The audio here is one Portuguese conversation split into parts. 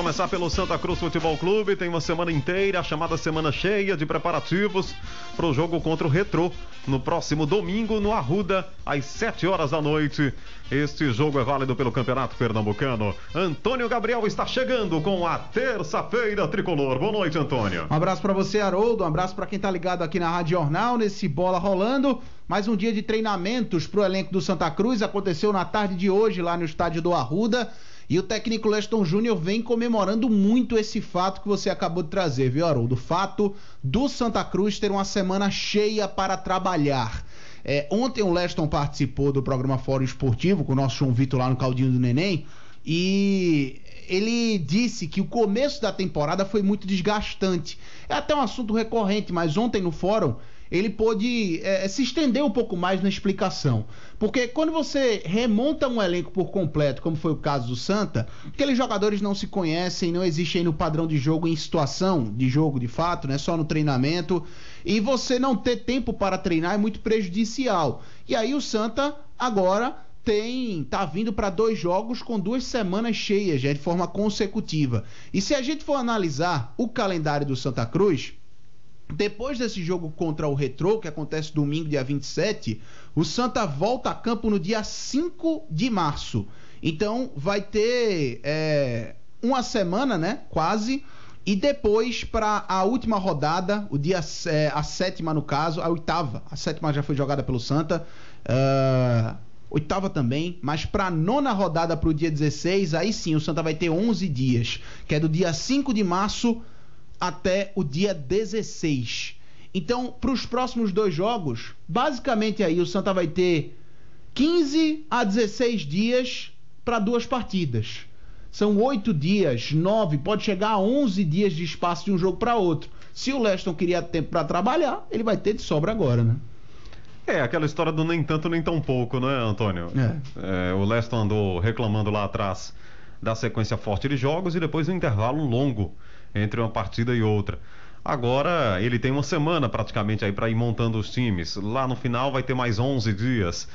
começar pelo Santa Cruz Futebol Clube, tem uma semana inteira, a chamada semana cheia de preparativos para o jogo contra o Retrô, no próximo domingo no Arruda, às 7 horas da noite. Este jogo é válido pelo Campeonato Pernambucano. Antônio Gabriel está chegando com a terça-feira tricolor. Boa noite, Antônio. Um abraço para você, Haroldo, um abraço para quem tá ligado aqui na Rádio Jornal, nesse Bola Rolando. Mais um dia de treinamentos pro elenco do Santa Cruz, aconteceu na tarde de hoje lá no estádio do Arruda. E o técnico Leston Júnior vem comemorando muito esse fato que você acabou de trazer, viu, Haroldo? O fato do Santa Cruz ter uma semana cheia para trabalhar. Ontem o Leston participou do programa Fórum Esportivo com o nosso João Vitor lá no Caldinho do Neném e ele disse que o começo da temporada foi muito desgastante. É até um assunto recorrente, mas ontem no fórum ele pôde se estender um pouco mais na explicação. Porque quando você remonta um elenco por completo, como foi o caso do Santa, aqueles jogadores não se conhecem, não existem aí no padrão de jogo em situação de jogo de fato, né? Só no treinamento. E você não ter tempo para treinar é muito prejudicial. E aí o Santa agora tá vindo para 2 jogos com 2 semanas cheias, já de forma consecutiva. E se a gente for analisar o calendário do Santa Cruz, depois desse jogo contra o Retrô, que acontece domingo, dia 27, o Santa volta a campo no dia 5 de março. Então vai ter uma semana, né, quase, e depois para a última rodada, o dia a 7ª no caso, a 8ª, a 7ª já foi jogada pelo Santa, 8ª também, mas para a 9ª rodada para o dia 16, aí sim o Santa vai ter 11 dias, que é do dia 5 de março até o dia 16. Então, para os próximos 2 jogos, basicamente aí o Santa vai ter 15 a 16 dias para 2 partidas. São 8 dias, 9, pode chegar a 11 dias de espaço de um jogo para outro. Se o Leston queria tempo para trabalhar, ele vai ter de sobra agora, né? Aquela história do nem tanto nem tão pouco, né, Antônio? O Leston andou reclamando lá atrás da sequência forte de jogos e depois um intervalo longo entre uma partida e outra. Agora ele tem uma semana praticamente aí para ir montando os times. Lá no final vai ter mais 11 dias.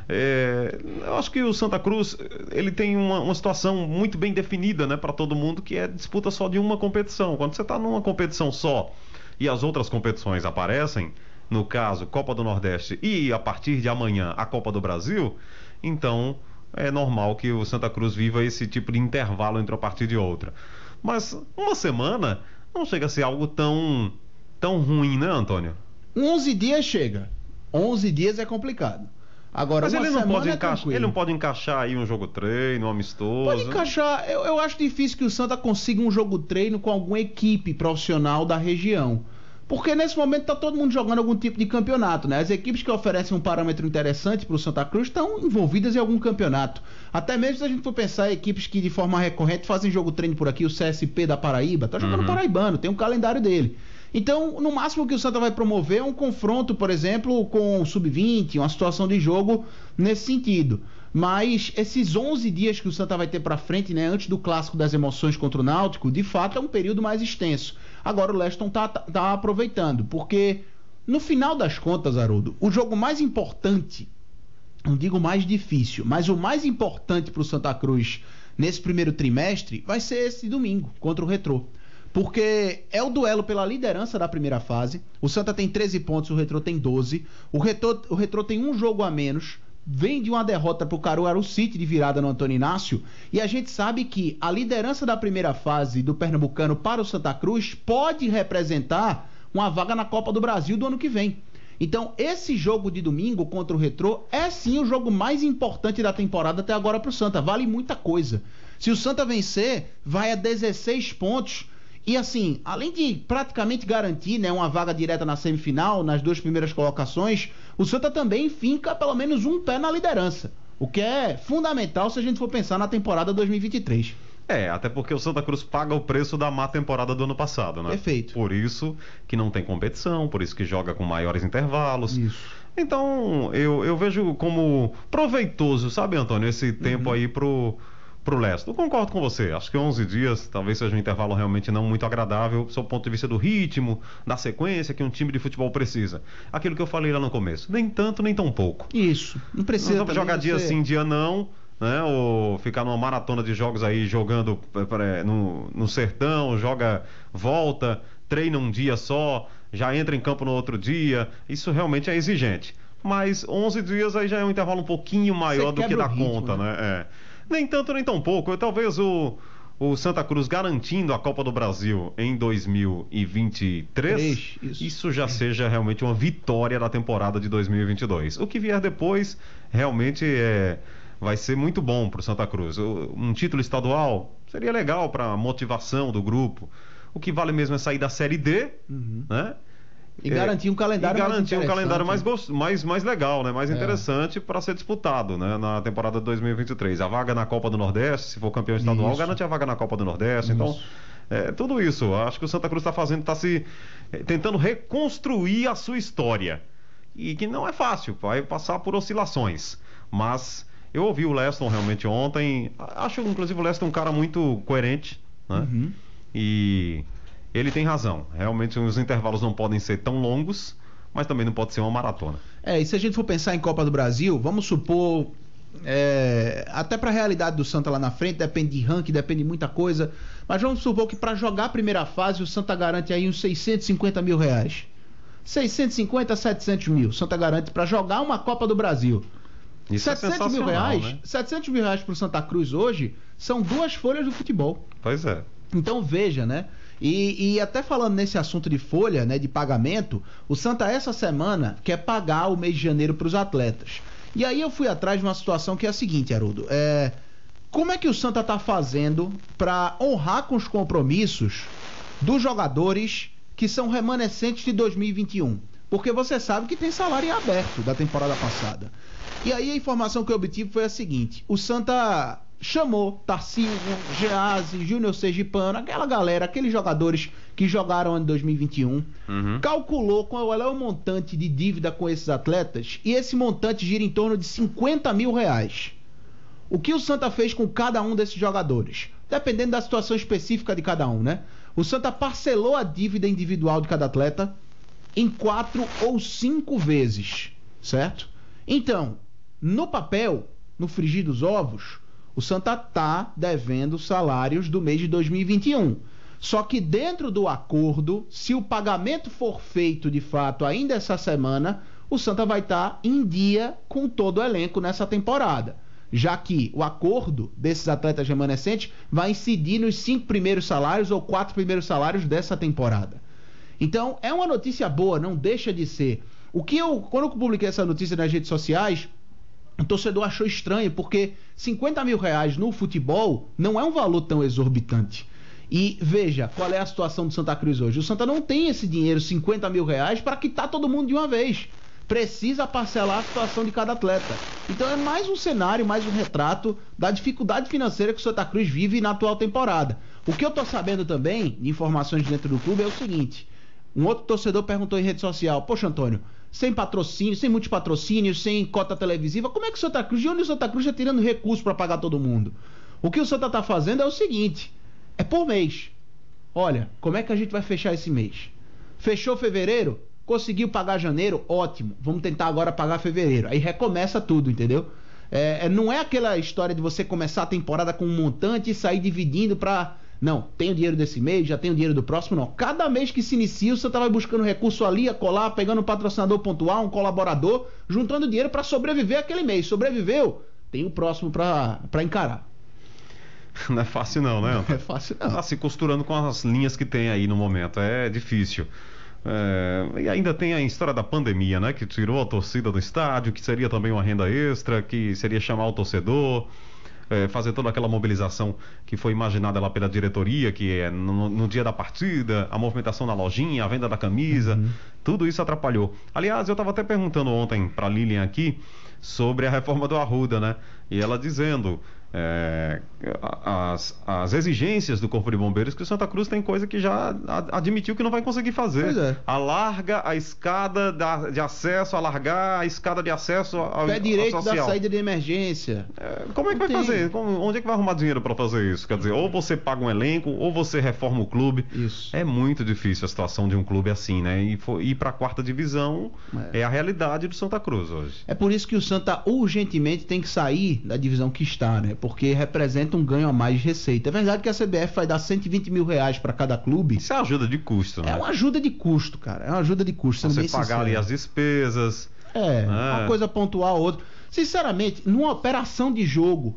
Eu acho que o Santa Cruz ele tem uma situação muito bem definida, né, para todo mundo, que é disputa só de uma competição. Quando você está numa competição só e as outras competições aparecem, no caso Copa do Nordeste e a partir de amanhã a Copa do Brasil, então é normal que o Santa Cruz viva esse tipo de intervalo entre uma partida e outra. Mas uma semana não chega a ser algo tão ruim, né, Antônio? 11 dias chega. 11 dias é complicado. Agora, mas ele não pode encaixar aí um jogo treino, um amistoso? Pode encaixar. Eu acho difícil que o Santa consiga um jogo treino com alguma equipe profissional da região. Porque nesse momento está todo mundo jogando algum tipo de campeonato, né? As equipes que oferecem um parâmetro interessante para o Santa Cruz estão envolvidas em algum campeonato. Até mesmo se a gente for pensar em equipes que de forma recorrente fazem jogo treino por aqui, o CSP da Paraíba, está jogando paraibano, tem um calendário dele. Então, no máximo que o Santa vai promover é um confronto, por exemplo, com o Sub-20, uma situação de jogo nesse sentido. Mas esses 11 dias que o Santa vai ter para frente, né, antes do Clássico das Emoções contra o Náutico, de fato é um período mais extenso. Agora o Leston tá aproveitando, porque no final das contas, Haroldo, o jogo mais importante, não digo mais difícil, mas o mais importante para o Santa Cruz nesse primeiro trimestre vai ser esse domingo contra o Retrô. Porque é o duelo pela liderança da primeira fase. O Santa tem 13 pontos, o Retrô tem 12. O Retrô tem um jogo a menos. Vem de uma derrota para o Caruaru City de virada no Antônio Inácio. E a gente sabe que a liderança da primeira fase do Pernambucano para o Santa Cruz pode representar uma vaga na Copa do Brasil do ano que vem. Então, esse jogo de domingo contra o Retrô é sim o jogo mais importante da temporada até agora para o Santa. Vale muita coisa. Se o Santa vencer, vai a 16 pontos. E assim, além de praticamente garantir, né, uma vaga direta na semifinal, nas 2 primeiras colocações, o Santa também finca pelo menos um pé na liderança, o que é fundamental se a gente for pensar na temporada 2023. Até porque o Santa Cruz paga o preço da má temporada do ano passado, né? Perfeito. Por isso que não tem competição, por isso que joga com maiores intervalos. Isso. Então, eu vejo como proveitoso, sabe, Antônio, esse tempo aí pro Leston. Eu concordo com você, acho que 11 dias talvez seja um intervalo realmente não muito agradável, do ponto de vista do ritmo, da sequência que um time de futebol precisa. Aquilo que eu falei lá no começo, nem tanto nem tão pouco. Isso, não precisa. Não jogar dia sim, dia não, né? Ou ficar numa maratona de jogos aí jogando no sertão, volta, treina um dia só, já entra em campo no outro dia. Isso realmente é exigente. Mas 11 dias aí já é um intervalo um pouquinho maior do que dá conta, né? Nem tanto, nem tão pouco. Talvez o Santa Cruz garantindo a Copa do Brasil em 2023, isso já seja realmente uma vitória da temporada de 2022. O que vier depois realmente vai ser muito bom para o Santa Cruz. Um título estadual seria legal para a motivação do grupo. O que vale mesmo é sair da Série D, né? E garantir um calendário mais legal, né? Mais interessante para ser disputado, né? Na temporada de 2023. A vaga na Copa do Nordeste, se for campeão estadual, garante a vaga na Copa do Nordeste. Então, tudo isso. Acho que o Santa Cruz está tentando reconstruir a sua história. E que não é fácil, vai passar por oscilações. Mas eu ouvi o Leston realmente ontem. Acho, inclusive, o Leston um cara muito coerente, né? E ele tem razão. Realmente os intervalos não podem ser tão longos, mas também não pode ser uma maratona. E se a gente for pensar em Copa do Brasil, vamos supor, até para a realidade do Santa lá na frente, depende de ranking, depende de muita coisa, mas vamos supor que para jogar a primeira fase o Santa garante aí uns 650 mil reais. 650 a 700 mil. O Santa garante para jogar uma Copa do Brasil. Isso 700 mil reais, né? 700 mil reais para o Santa Cruz hoje são 2 folhas do futebol. Pois é. Então veja, né? E até falando nesse assunto de folha, né, de pagamento, o Santa essa semana quer pagar o mês de janeiro para os atletas. E aí eu fui atrás de uma situação que é a seguinte, Haroldo. Como é que o Santa está fazendo para honrar com os compromissos dos jogadores que são remanescentes de 2021? Porque você sabe que tem salário em aberto da temporada passada. E aí a informação que eu obtive foi a seguinte: o Santa chamou Tarcísio, Geazi, Júnior Sergipano, aquela galera, aqueles jogadores que jogaram em 2021, calculou qual é o montante de dívida com esses atletas, e esse montante gira em torno de 50 mil reais. O que o Santa fez com cada um desses jogadores? Dependendo da situação específica de cada um, né? O Santa parcelou a dívida individual de cada atleta em 4 ou 5 vezes, certo? Então, no papel, no frigir dos ovos, o Santa está devendo salários do mês de 2021. Só que dentro do acordo, se o pagamento for feito de fato ainda essa semana, o Santa vai estar em dia com todo o elenco nessa temporada. Já que o acordo desses atletas remanescentes vai incidir nos 5 primeiros salários ou 4 primeiros salários dessa temporada. Então, é uma notícia boa, não deixa de ser. Quando eu publiquei essa notícia nas redes sociais, o torcedor achou estranho, porque 50 mil reais no futebol não é um valor tão exorbitante. E veja, qual é a situação do Santa Cruz hoje? O Santa não tem esse dinheiro, 50 mil reais, para quitar todo mundo de uma vez. Precisa parcelar a situação de cada atleta. Então é mais um cenário, mais um retrato da dificuldade financeira que o Santa Cruz vive na atual temporada. O que eu estou sabendo também, de informações dentro do clube, é o seguinte: um outro torcedor perguntou em rede social: poxa, Antônio, sem patrocínio, sem muitos patrocínios, sem cota televisiva, como é que o Santa Cruz, de onde o Santa Cruz está tirando recursos para pagar todo mundo? O que o Santa está fazendo é o seguinte: é por mês. Olha, como é que a gente vai fechar esse mês? Fechou fevereiro? Conseguiu pagar janeiro? Ótimo. Vamos tentar agora pagar fevereiro. Aí recomeça tudo, entendeu? Não é aquela história de você começar a temporada com um montante e sair dividindo para... Não, tenho dinheiro desse mês, já tenho dinheiro do próximo, não. Cada mês que se inicia, você vai buscando recurso ali, a colar, pegando um patrocinador pontual, um colaborador, juntando dinheiro para sobreviver aquele mês. Sobreviveu, tem o próximo para encarar. Não é fácil não, né? Não é fácil não. Tá se costurando com as linhas que tem aí no momento, é difícil. E ainda tem a história da pandemia, né? Que tirou a torcida do estádio, que seria também uma renda extra, que seria chamar o torcedor... fazer toda aquela mobilização que foi imaginada lá pela diretoria, que é no dia da partida, a movimentação na lojinha, a venda da camisa, tudo isso atrapalhou. Aliás, eu estava até perguntando ontem para a Lilian aqui sobre a reforma do Arruda, né? E ela dizendo as exigências do Corpo de Bombeiros, que o Santa Cruz tem coisa que já admitiu que não vai conseguir fazer. Alarga a escada de acesso, alargar a escada de acesso ao pé direito social. Da saída de emergência. Como é que vai fazer? Onde é que vai arrumar dinheiro para fazer isso? Quer dizer, ou você paga um elenco, ou você reforma o clube. Isso. É muito difícil a situação de um clube assim, né? E ir para a 4ª divisão é a realidade do Santa Cruz hoje. É por isso que o Santa urgentemente tem que sair da divisão que está, né? Porque representa um ganho a mais de receita. É verdade que a CBF vai dar 120 mil reais para cada clube. Isso é ajuda de custo, né? É uma ajuda de custo, cara. É uma ajuda de custo. Você pagar ali as despesas. Uma coisa pontual, outra. Sinceramente, numa operação de jogo,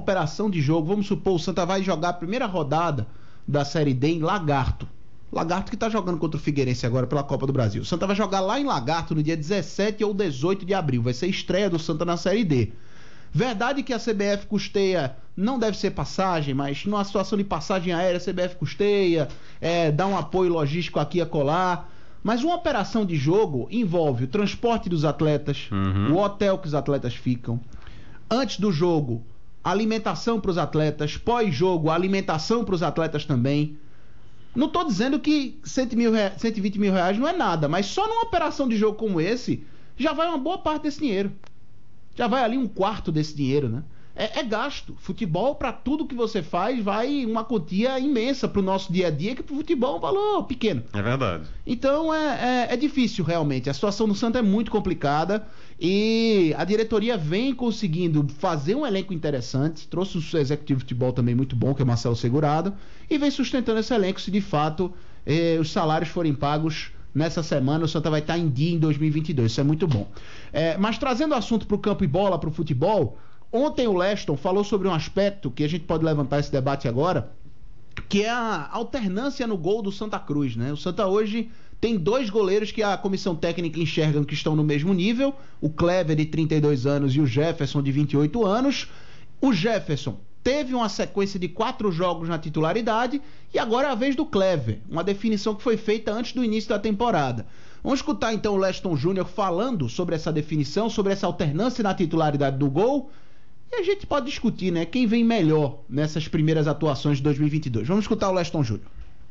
vamos supor, o Santa vai jogar a primeira rodada da Série D em Lagarto. Lagarto que tá jogando contra o Figueirense agora pela Copa do Brasil. O Santa vai jogar lá em Lagarto no dia 17 ou 18 de abril. Vai ser a estreia do Santa na Série D. Verdade que a CBF custeia, não deve ser passagem, mas numa situação de passagem aérea, a CBF custeia, dá um apoio logístico aqui e acolá. Mas uma operação de jogo envolve o transporte dos atletas, o hotel que os atletas ficam, antes do jogo, alimentação para os atletas, pós-jogo, alimentação para os atletas também. Não estou dizendo que 120 mil reais não é nada, mas só numa operação de jogo como esse, já vai uma boa parte desse dinheiro. Já vai ali um quarto desse dinheiro, né? É gasto. Futebol, para tudo que você faz, vai uma quantia imensa para o nosso dia a dia, que para o futebol é um valor pequeno. É verdade. Então é difícil realmente. A situação do Santa é muito complicada e a diretoria vem conseguindo fazer um elenco interessante. Trouxe um executivo de futebol também muito bom, que é Marcelo Segurado, e vem sustentando esse elenco se de fato os salários forem pagos. Nessa semana o Santa vai estar em dia em 2022, isso é muito bom. Mas trazendo o assunto para o campo e bola, para o futebol, ontem o Leston falou sobre um aspecto que a gente pode levantar esse debate agora, que é a alternância no gol do Santa Cruz, né? O Santa hoje tem 2 goleiros que a comissão técnica enxerga que estão no mesmo nível, o Clever de 32 anos e o Jefferson de 28 anos. O Jefferson teve uma sequência de 4 jogos na titularidade e agora é a vez do Clever, uma definição que foi feita antes do início da temporada. Vamos escutar então o Leston Júnior falando sobre essa definição, sobre essa alternância na titularidade do gol, e a gente pode discutir, né, quem vem melhor nessas primeiras atuações de 2022. Vamos escutar o Leston Júnior.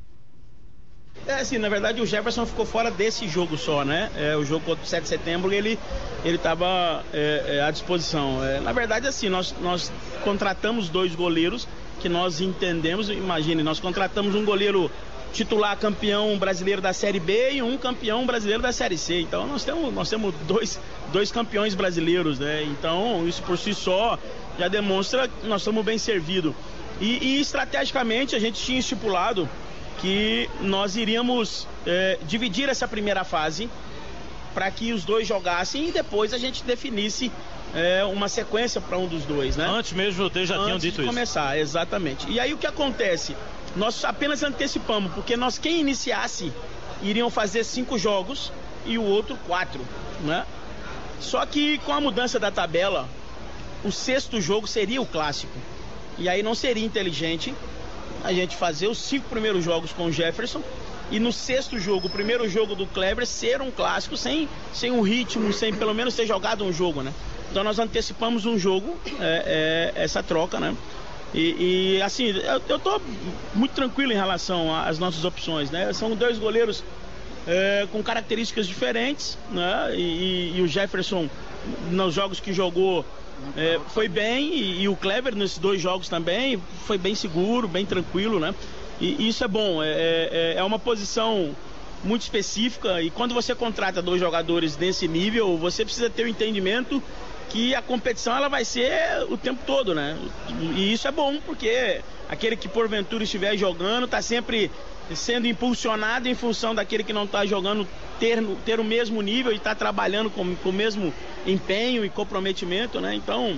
Assim, na verdade o Jefferson ficou fora desse jogo só, né? O jogo contra o 7 de setembro ele estava à disposição. Na verdade, assim, nós contratamos 2 goleiros que nós entendemos, imagine, nós contratamos um goleiro titular campeão brasileiro da Série B e um campeão brasileiro da Série C. Então nós temos dois campeões brasileiros, né? Então isso por si só já demonstra que nós estamos bem servidos. E estrategicamente a gente tinha estipulado que nós iríamos dividir essa primeira fase para que os 2 jogassem e depois a gente definisse uma sequência para um dos 2, né? Antes mesmo vocês já tinham dito isso. Começar, exatamente. E aí o que acontece? Nós apenas antecipamos, porque quem iniciasse iriam fazer 5 jogos e o outro 4, né? Só que com a mudança da tabela, o 6º jogo seria o clássico. E aí não seria inteligente a gente fazer os 5 primeiros jogos com o Jefferson e no 6º jogo, o primeiro jogo do Kleber, ser um clássico sem um ritmo, sem pelo menos ter jogado um jogo, né? Então nós antecipamos um jogo, essa troca, né? E assim, eu tô muito tranquilo em relação às nossas opções, né? São 2 goleiros com características diferentes, né? E o Jefferson, nos jogos que jogou, foi bem, e o Clever nesses 2 jogos também foi bem seguro, bem tranquilo, né? E isso é bom, é uma posição muito específica, e quando você contrata 2 jogadores desse nível, você precisa ter o entendimento que a competição ela vai ser o tempo todo, né? E isso é bom, porque aquele que porventura estiver jogando está sempre sendo impulsionado em função daquele que não está jogando ter o mesmo nível e está trabalhando com o mesmo empenho e comprometimento, né? Então,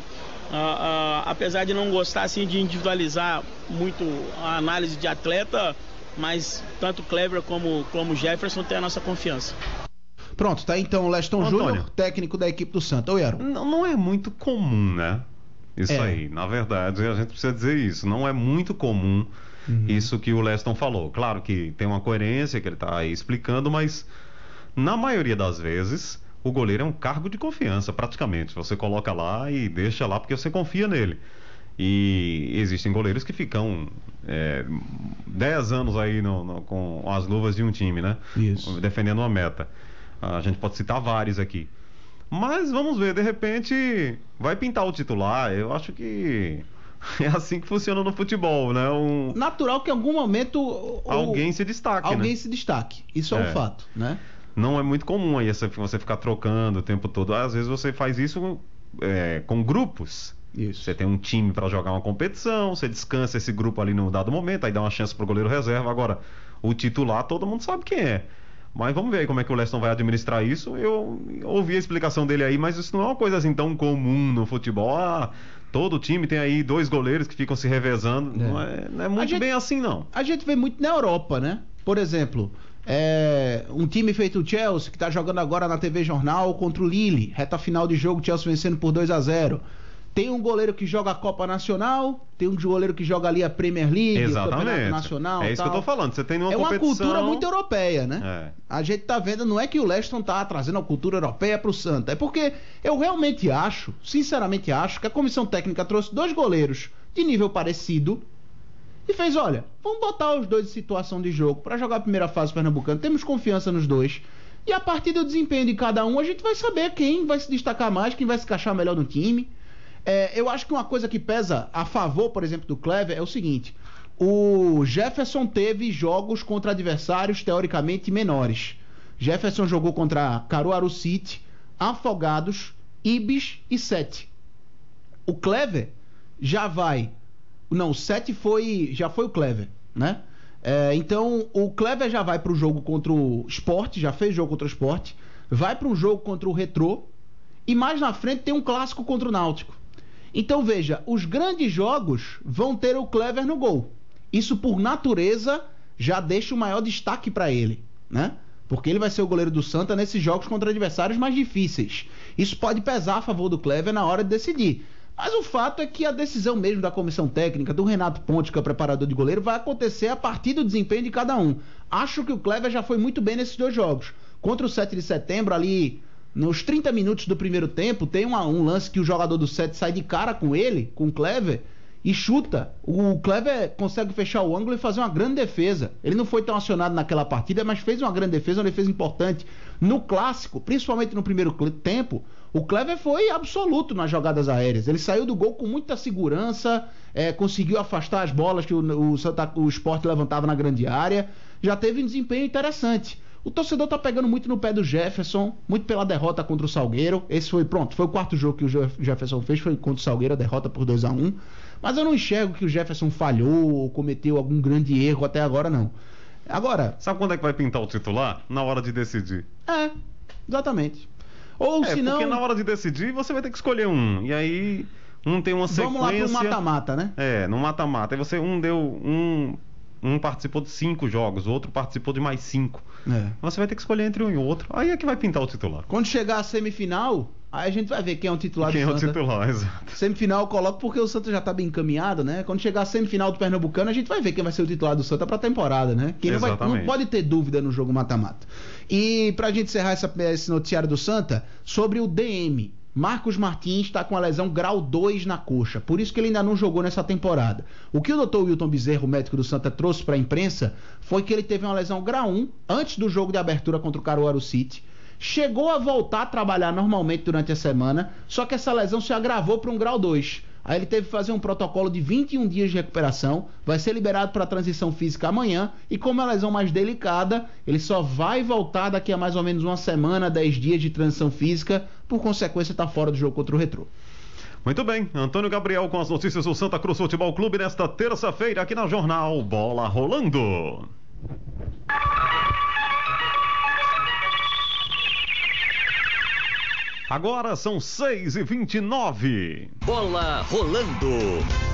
apesar de não gostar assim de individualizar muito a análise de atleta, mas tanto Clever como Jefferson tem a nossa confiança. Pronto, tá então o Leston Júnior, técnico da equipe do Santa. Oi, Aaron. Não é muito comum, né? Isso aí, na verdade, a gente precisa dizer isso. Não é muito comum isso que o Leston falou. Claro que tem uma coerência que ele está aí explicando, mas na maioria das vezes o goleiro é um cargo de confiança, praticamente. Você coloca lá e deixa lá porque você confia nele. E existem goleiros que ficam 10 anos aí com as luvas de um time, né? Isso. Defendendo uma meta. A gente pode citar vários aqui. Mas vamos ver, de repente vai pintar o titular. Eu acho que é assim que funciona no futebol, né? Natural que em algum momento alguém se destaque, alguém né? se destaque. Isso é um fato, né? Não é muito comum aí você ficar trocando o tempo todo. Às vezes você faz isso com grupos. Isso. Você tem um time para jogar uma competição, você descansa esse grupo ali no dado momento, aí dá uma chance pro goleiro reserva. Agora, o titular todo mundo sabe quem é. Mas vamos ver aí como é que o Leston vai administrar isso. Eu ouvi a explicação dele aí, mas isso não é uma coisa assim tão comum no futebol. Todo time tem aí 2 goleiros que ficam se revezando. Não é muito bem assim, não. A gente vê muito na Europa, né? Por exemplo, um time feito o Chelsea, que está jogando agora na TV Jornal contra o Lille. Reta final de jogo, Chelsea vencendo por 2-0. Tem um goleiro que joga a Copa Nacional, tem um goleiro que joga ali a Premier League, o Campeonato Nacional. É isso que eu tô falando. Você tem uma competição... competição... uma cultura muito europeia, né? A gente tá vendo, não é que o Leston tá trazendo a cultura europeia pro Santa, é porque eu realmente acho, sinceramente acho, que a comissão técnica trouxe 2 goleiros de nível parecido e fez, olha, vamos botar os 2 em situação de jogo para jogar a primeira fase pernambucana, temos confiança nos 2. E a partir do desempenho de cada um, a gente vai saber quem vai se destacar mais, quem vai se encaixar melhor no time. Eu acho que uma coisa que pesa a favor, por exemplo, do Clever é o seguinte: o Jefferson teve jogos contra adversários teoricamente menores. Jefferson jogou contra Caruaru City, Afogados, Ibis e 7. O Clever já vai... Não, o 7 já foi o Clever, né? Então, o Clever já vai para o jogo contra o Sport, já fez jogo contra o Sport, vai para um jogo contra o Retrô, e mais na frente tem um clássico contra o Náutico. Então veja, os grandes jogos vão ter o Clever no gol. Isso por natureza já deixa o maior destaque para ele, né? Porque ele vai ser o goleiro do Santa nesses jogos contra adversários mais difíceis. Isso pode pesar a favor do Clever na hora de decidir. Mas o fato é que a decisão mesmo da comissão técnica, do Renato Ponte, que é o preparador de goleiro, vai acontecer a partir do desempenho de cada um. Acho que o Clever já foi muito bem nesses 2 jogos. Contra o 7 de setembro, ali nos 30 minutos do primeiro tempo, tem um lance que o jogador do 7 sai de cara com ele, com o Clever, e chuta. O Clever consegue fechar o ângulo e fazer uma grande defesa. Ele não foi tão acionado naquela partida, mas fez uma grande defesa, uma defesa importante. No clássico, principalmente no primeiro tempo, o Clever foi absoluto nas jogadas aéreas. Ele saiu do gol com muita segurança, conseguiu afastar as bolas que o Sport levantava na grande área. Já teve um desempenho interessante. O torcedor tá pegando muito no pé do Jefferson, muito pela derrota contra o Salgueiro. Esse foi o 4º jogo que o Jefferson fez, foi contra o Salgueiro, a derrota por 2-1. Mas eu não enxergo que o Jefferson falhou ou cometeu algum grande erro até agora, não. Agora... Sabe quando é que vai pintar o titular? Na hora de decidir. Exatamente. Ou senão... porque na hora de decidir você vai ter que escolher um. E aí, um tem uma sequência... Vamos lá pro mata-mata, né? No mata-mata. Aí você, um participou de 5 jogos, o outro participou de mais 5. Você vai ter que escolher entre um e outro. Aí é que vai pintar o titular. Quando chegar a semifinal, aí a gente vai ver quem é o titular do Santa. Quem é o titular, exato. Semifinal eu coloco porque o Santa já tá bem encaminhado, né? Quando chegar a semifinal do Pernambucano, a gente vai ver quem vai ser o titular do Santa pra temporada, né? Quem não pode ter dúvida no jogo mata-mata. E pra gente encerrar esse noticiário do Santa, sobre o DM. Marcos Martins está com a lesão grau 2 na coxa, por isso que ele ainda não jogou nessa temporada. O que o Dr. Wilton Bezerra, o médico do Santa, trouxe para a imprensa foi que ele teve uma lesão grau 1 antes do jogo de abertura contra o Caruaru City. Chegou a voltar a trabalhar normalmente durante a semana, só que essa lesão se agravou para um grau 2. Aí ele teve que fazer um protocolo de 21 dias de recuperação, vai ser liberado para a transição física amanhã, e como é uma lesão mais delicada, ele só vai voltar daqui a mais ou menos uma semana, 10 dias de transição física, por consequência está fora do jogo contra o Retrô. Muito bem, Antônio Gabriel com as notícias do Santa Cruz Futebol Clube nesta terça-feira aqui na Jornal Bola Rolando. Agora são 6h29. Bola rolando.